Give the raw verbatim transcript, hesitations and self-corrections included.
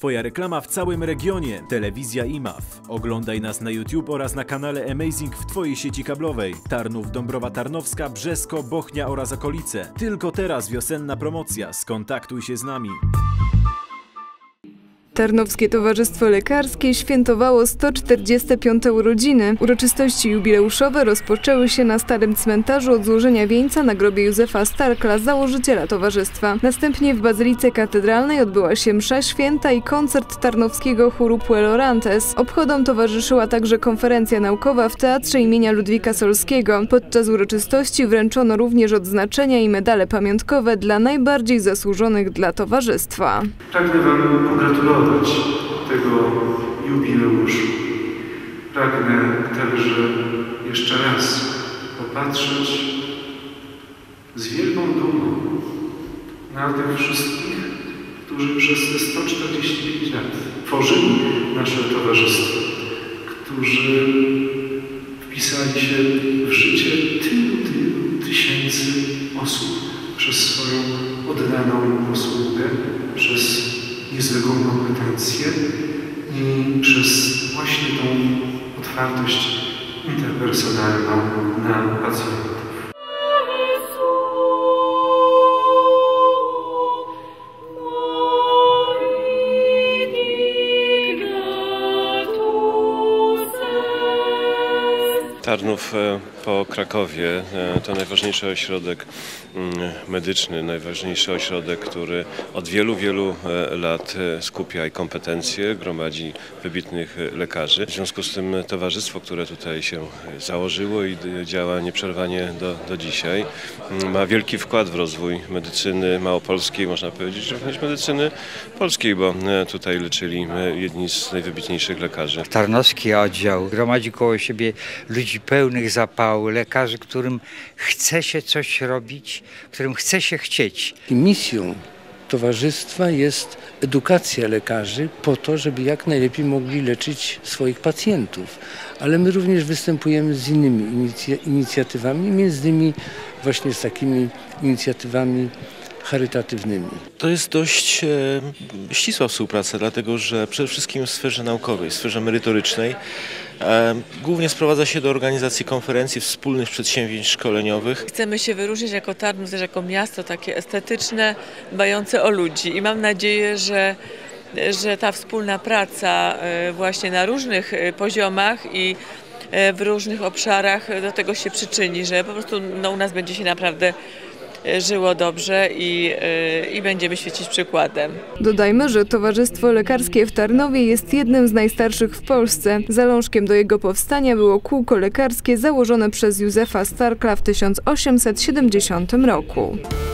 Twoja reklama w całym regionie. Telewizja I M A F. Oglądaj nas na YouTube oraz na kanale Amazing w Twojej sieci kablowej. Tarnów, Dąbrowa Tarnowska, Brzesko, Bochnia oraz okolice. Tylko teraz wiosenna promocja. Skontaktuj się z nami. Tarnowskie Towarzystwo Lekarskie świętowało sto czterdzieste piąte urodziny. Uroczystości jubileuszowe rozpoczęły się na Starym Cmentarzu od złożenia wieńca na grobie Józefa Starkla, założyciela towarzystwa. Następnie w Bazylice Katedralnej odbyła się msza święta i koncert tarnowskiego chóru Puello Orantes. Obchodom towarzyszyła także konferencja naukowa w Teatrze imienia Ludwika Solskiego. Podczas uroczystości wręczono również odznaczenia i medale pamiątkowe dla najbardziej zasłużonych dla towarzystwa. Pragnę Wam pogratulować tego jubileuszu. Pragnę także jeszcze raz popatrzeć z wielką dumą na tych wszystkich, którzy przez te sto czterdzieści pięć lat tworzyli nasze towarzystwo, którzy wpisali się w życie tylu, tylu tysięcy osób przez swoją oddaną posługę, przez niezwykłą kompetencję i przez właśnie tą otwartość interpersonalną na pacjentów. Tarnów po Krakowie to najważniejszy ośrodek medyczny, najważniejszy ośrodek, który od wielu, wielu lat skupia i kompetencje, gromadzi wybitnych lekarzy. W związku z tym towarzystwo, które tutaj się założyło i działa nieprzerwanie do, do dzisiaj, ma wielki wkład w rozwój medycyny małopolskiej, można powiedzieć, również medycyny polskiej, bo tutaj leczyli jedni z najwybitniejszych lekarzy. Tarnowski oddział gromadzi koło siebie ludzi pełnych zapału, lekarzy, którym chce się coś robić, którym chce się chcieć. Misją towarzystwa jest edukacja lekarzy po to, żeby jak najlepiej mogli leczyć swoich pacjentów. Ale my również występujemy z innymi inicjatywami, między innymi właśnie z takimi inicjatywami charytatywnymi. To jest dość e, ścisła współpraca, dlatego że przede wszystkim w sferze naukowej, w sferze merytorycznej e, głównie sprowadza się do organizacji konferencji, wspólnych przedsięwzięć szkoleniowych. Chcemy się wyróżnić jako Tarnów, też jako miasto takie estetyczne, dbające o ludzi i mam nadzieję, że, że ta wspólna praca e, właśnie na różnych poziomach i e, w różnych obszarach do tego się przyczyni, że po prostu no, u nas będzie się naprawdę żyło dobrze i, i będziemy świecić przykładem. Dodajmy, że Towarzystwo Lekarskie w Tarnowie jest jednym z najstarszych w Polsce. Zalążkiem do jego powstania było kółko lekarskie założone przez Józefa Starkla w tysiąc osiemset siedemdziesiątym roku.